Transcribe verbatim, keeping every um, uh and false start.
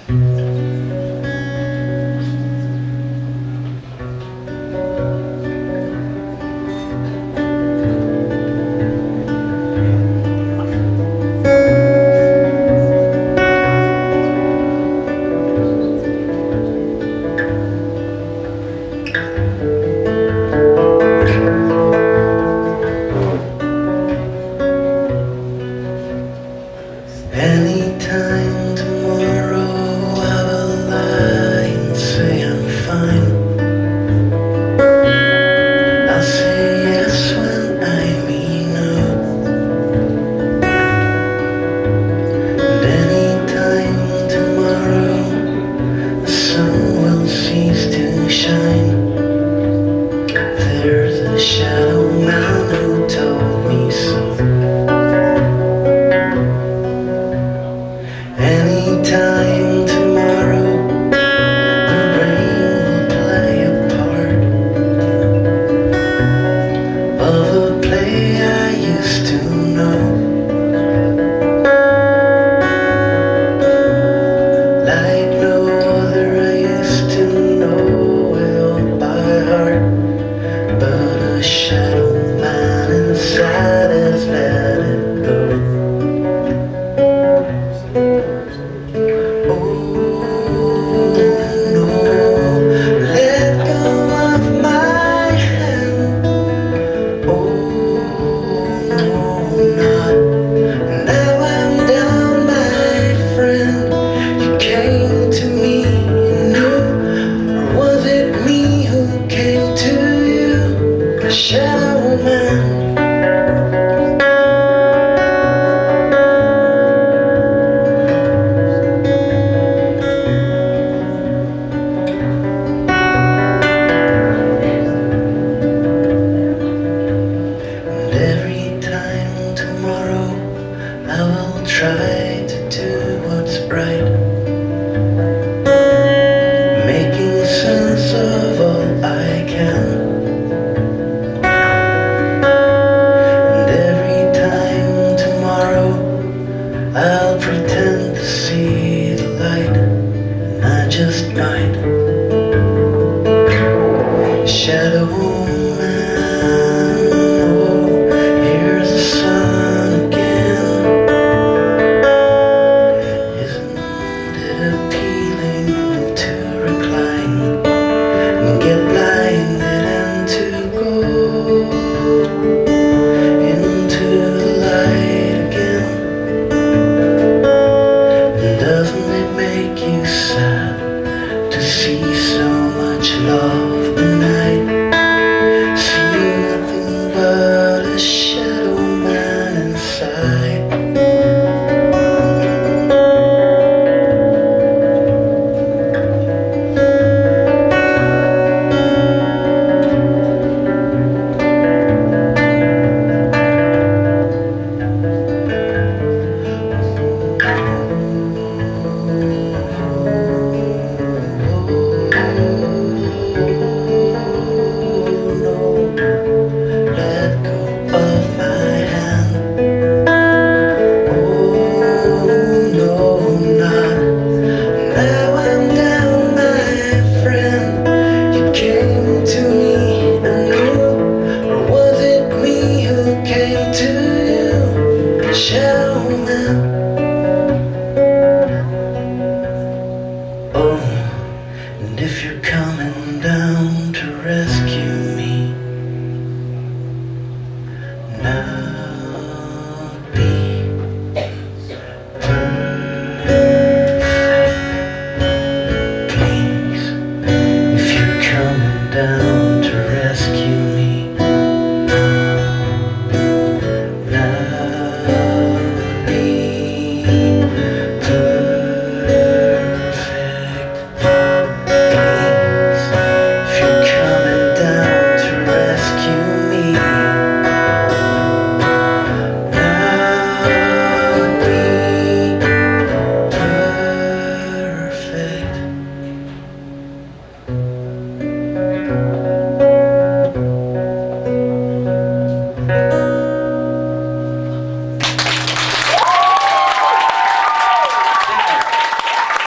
Anytime tomorrow I will lie and say I'm fine. I'll say yes when I mean no. And anytime tomorrow the sun will cease to shine. There's a Shadowman who told me so. Anytime tomorrow the rain will play a part of a play I used to know. Like no other I used to know it all by heart. But a shadow man inside has let it go.